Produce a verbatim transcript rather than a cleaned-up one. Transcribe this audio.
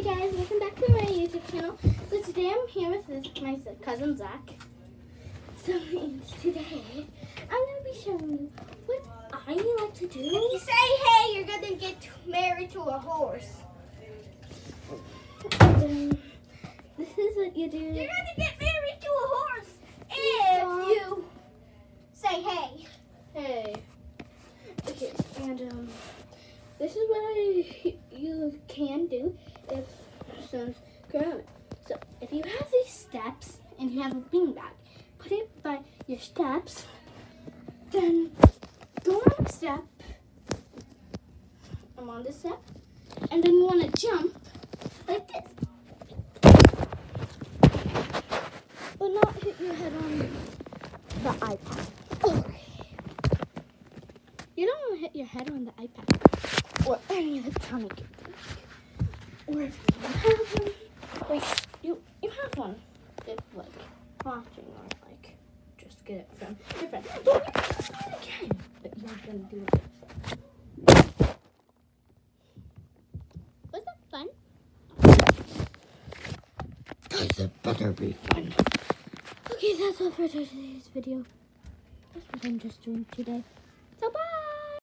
Hey guys, welcome back to my YouTube channel. So today I'm here with this, my cousin Zach. So today I'm going to be showing you what I like to do. If you say hey, you're going to get married to a horse. And, um, this is what you do. You're going to get married to a horse if you say hey. Hey. Okay, and um, this is what I, you can do if stones grow. So if you have these steps and you have a beanbag, put it by your steps, then go on the step. I'm on the step, and then you want to jump like this, but not hit your head on the iPad. Okay. You don't want to hit your head on the iPad or any electronic device. Or if you have one, wait, you you have one. If like watching or like just get it from your friend. But you can do it again. But you're gonna do it. Was that fun? Does it better be fun? Okay, that's all for today's video. That's what I'm just doing today. So bye.